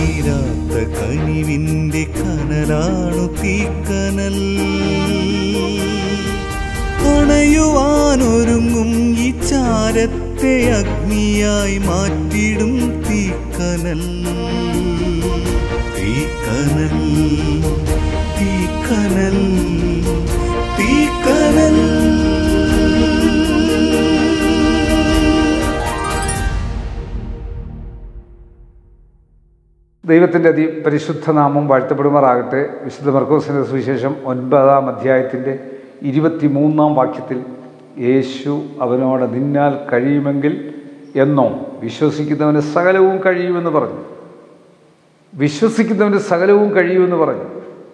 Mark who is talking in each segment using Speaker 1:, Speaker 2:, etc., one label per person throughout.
Speaker 1: തീരാത്ത കനിവിൻ്റെ കനലാണു തീക്കനൽ. അണയുവാനൊരുങ്ങും ഈ ചാരത്തെ അഗ്നിയായി മാറ്റിടും തീക്കനൽ. തീക്കനൽ തീക്കനൽ തീക്കനൽ.
Speaker 2: ദൈവത്തിൻ്റെ പരിശുദ്ധ നാമം വാഴ്ത്തപ്പെടുമാറാകട്ടെ. വിശുദ്ധ മർക്കോസിൻ്റെ സുവിശേഷം 9-ാം അധ്യായത്തിൻ്റെ 23-ാം വാക്യത്തിൽ യേശു അവനോട് നിന്നാൽ കഴിയുമെങ്കിൽ എന്നോ വിശ്വസിക്കുന്നവന് സകലവും കഴിയുമെന്ന് പറഞ്ഞു. വിശ്വസിക്കുന്നവന് സകലവും കഴിയുമെന്ന് പറഞ്ഞു.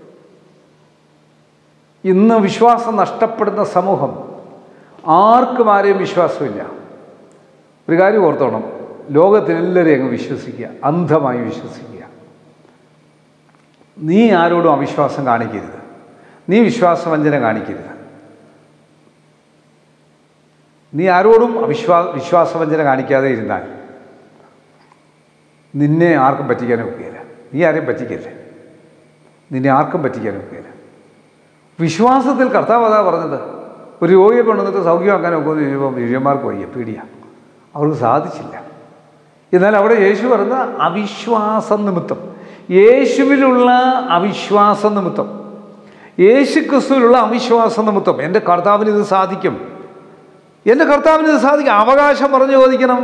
Speaker 2: ഇന്ന് വിശ്വാസം നഷ്ടപ്പെടുന്ന സമൂഹം, ആർക്കും ആരെയും വിശ്വാസമില്ല. ഒരു കാര്യം ഓർത്തോണം, ലോകത്തിലെല്ലാവരെയും അങ്ങ് വിശ്വസിക്കുക, അന്ധമായി വിശ്വസിക്കുക. നീ ആരോടും അവിശ്വാസം കാണിക്കരുത്, നീ വിശ്വാസവഞ്ചന കാണിക്കരുത്. നീ ആരോടും വിശ്വാസവഞ്ചന കാണിക്കാതെ ഇരുന്നാൽ നിന്നെ ആർക്കും പറ്റിക്കാൻ ഒക്കുകയില്ല. നീ ആരെയും പറ്റിക്കല്ലേ, നിന്നെ ആർക്കും പറ്റിക്കാൻ ഒക്കുകയില്ല. വിശ്വാസത്തിൽ കർത്താവ് അതാ പറഞ്ഞത്. ഒരു രോഗിയെ കൊണ്ടുവന്നിട്ട് സൗഖ്യമാക്കാൻ ഒക്കുമെന്ന് ചോദിച്ചപ്പോൾ ദിവ്യന്മാർക്ക് വയ്യ, പേടിയാണ്, അവർക്ക് സാധിച്ചില്ല. എന്നാൽ അവിടെ യേശു പറഞ്ഞ അവിശ്വാസം നിമിത്തം, യേശുവിലുള്ള അവിശ്വാസം നിമിത്തം, യേശു ക്രിസ്തുവിലുള്ള അവിശ്വാസം നിമിത്തം എൻ്റെ കർത്താവിന് ഇത് സാധിക്കും, എൻ്റെ കർത്താവിന് ഇത് സാധിക്കും. അവകാശം പറഞ്ഞ് ചോദിക്കണം,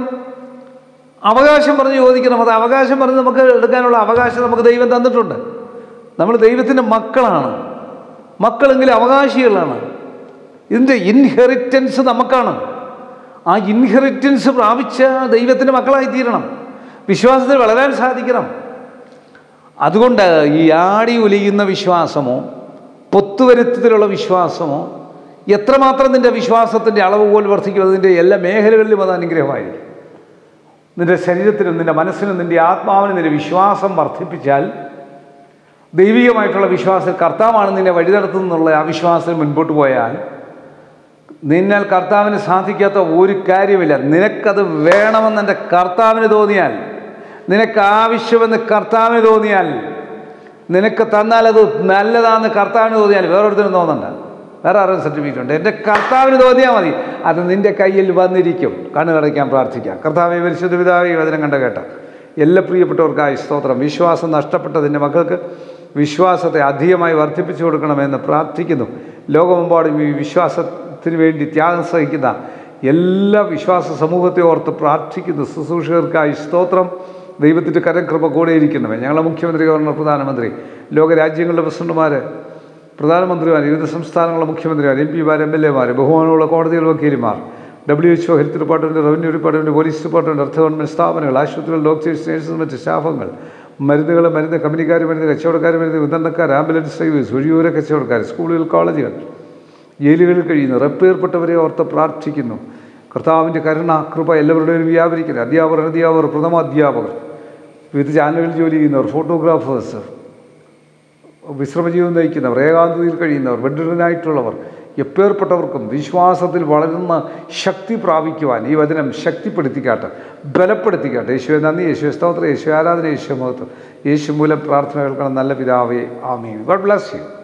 Speaker 2: അവകാശം പറഞ്ഞ് ചോദിക്കണം. അത് അവകാശം പറഞ്ഞ് നമുക്ക് എടുക്കാനുള്ള അവകാശം നമുക്ക് ദൈവം തന്നിട്ടുണ്ട്. നമ്മൾ ദൈവത്തിൻ്റെ മക്കളാണ്, മക്കളെങ്കിലും അവകാശികളാണ്. ഇതിൻ്റെ ഇൻഹെറിറ്റൻസ് നമുക്കാണ്. ആ ഇൻഹെറിറ്റൻസ് പ്രാപിച്ച ദൈവത്തിൻ്റെ മക്കളായിത്തീരണം, വിശ്വാസത്തിൽ വളരാൻ സാധിക്കണം. അതുകൊണ്ട് ഈ ആടി ഉലയുന്ന വിശ്വാസമോ പൊത്തുവരുത്തത്തിലുള്ള വിശ്വാസമോ എത്രമാത്രം നിൻ്റെ വിശ്വാസത്തിൻ്റെ അളവ് പോൽ വർദ്ധിക്കും, അതിൻ്റെ എല്ലാ മേഖലകളിലും അത് അനുഗ്രഹമായിരിക്കും. നിൻ്റെ ശരീരത്തിനും നിൻ്റെ മനസ്സിനും നിൻ്റെ ആത്മാവിനും നിൻ്റെ വിശ്വാസം വർദ്ധിപ്പിച്ചാൽ, ദൈവികമായിട്ടുള്ള വിശ്വാസം കർത്താവാണ് നിന്നെ വഴി നടത്തുന്നുള്ള ആ വിശ്വാസത്തിൽ മുൻപോട്ട് പോയാൽ നിന്നാൽ കർത്താവിന് സാധിക്കാത്ത ഒരു കാര്യമില്ല. നിനക്കത് വേണമെന്ന് എൻ്റെ കർത്താവിന് തോന്നിയാൽ, നിനക്ക് ആവശ്യമെന്ന് കർത്താവിന് തോന്നിയാൽ, നിനക്ക് തന്നാൽ അത് നല്ലതാണെന്ന് കർത്താവിന് തോന്നിയാൽ, വേറൊരുത്തരും തോന്നണ്ട, വേറെ ആരും സർട്ടിഫിക്കറ്റ് ഉണ്ട്, എൻ്റെ കർത്താവിന് തോന്നിയാൽ മതി, അത് നിൻ്റെ കയ്യിൽ വന്നിരിക്കും. കണ്ണു കടയ്ക്കാൻ പ്രാർത്ഥിക്കാം. കർത്താവേ, പരിശുദ്ധ പിതാവേ, വചനം കണ്ട കേട്ട എല്ലാ പ്രിയപ്പെട്ടവർക്കായി സ്തോത്രം. വിശ്വാസം നഷ്ടപ്പെട്ടതിൻ്റെ മക്കൾക്ക് വിശ്വാസത്തെ അധികമായി വർദ്ധിപ്പിച്ചു കൊടുക്കണമെന്ന് പ്രാർത്ഥിക്കുന്നു. ലോകമെമ്പാടും ഈ വിശ്വാസത്തിന് വേണ്ടി ത്യാഗം സഹിക്കുന്ന എല്ലാ വിശ്വാസ സമൂഹത്തെ ഓർത്ത് പ്രാർത്ഥിക്കുന്നു. ശുശ്രൂഷകർക്കായി സ്തോത്രം. ദൈവത്തിൻ്റെ കരം കൃപ കൂടെ ഇരിക്കണമേ. ഞങ്ങളെ മുഖ്യമന്ത്രി, ഗവർണർ, പ്രധാനമന്ത്രി, ലോകരാജ്യങ്ങളുടെ പ്രസിഡന്റുമാർ, പ്രധാനമന്ത്രിമാർ, വിവിധ സംസ്ഥാനങ്ങളുടെ മുഖ്യമന്ത്രിമാർ, MP-മാർ, MLA-മാർ, ബഹുമാനമുള്ള കോടതികൾ, വക്കീലുമാർ, WHO, health department, revenue department, police department, അർദ്ധ ഗവൺമെൻറ് സ്ഥാപനങ്ങൾ, ആശുപത്രികൾ, ഡോക്ടേഴ്സ്, നേഴ്സസ്, മറ്റ് സ്റ്റാഫുകൾ, മരുന്നുകൾ, മരുന്ന് കമ്പനിക്കാർ, മരുന്ന് കച്ചവടക്കാർ, മരുന്ന് വിതരണക്കാർ, ആംബുലൻസ് ഡ്രൈവേഴ്സ്, വഴിയോര കച്ചവടക്കാർ, സ്കൂളുകൾ, കോളേജുകൾ, ജയിലുകളിൽ കഴിയുന്നു റപ്പേർപ്പെട്ടവരെ ഓർത്ത് പ്രാർത്ഥിക്കുന്നു. കർത്താവിൻ്റെ കരുണ കൃപ എല്ലാവരുടെയും വ്യാപരിക്കുന്നത്. അധ്യാപകർ, അനധ്യാപകർ, പ്രഥമ അധ്യാപകർ, വിവിധ ചാനലുകളിൽ ജോലി ചെയ്യുന്നവർ, ഫോട്ടോഗ്രാഫേഴ്സ്, വിശ്രമജീവൻ നയിക്കുന്നവർ, ഏകാന്തതയിൽ കഴിയുന്നവർ, ബെഡ്റിഡനായിട്ടുള്ളവർ, എപ്പേർപ്പെട്ടവർക്കും വിശ്വാസത്തിൽ വളരുന്ന ശക്തി പ്രാപിക്കുവാൻ ഈ വചനം ശക്തിപ്പെടുത്തിക്കാട്ടെ, ബലപ്പെടുത്തിക്കാട്ടെ. യേശുവെ നന്ദി, യേശുവെ സ്തോത്രം, യേശു ആരാധന, യേശു മഹത്വം. യേശു മൂലം പ്രാർത്ഥന കേൾക്കണം നല്ല പിതാവേ, ആമീൻ. God bless you.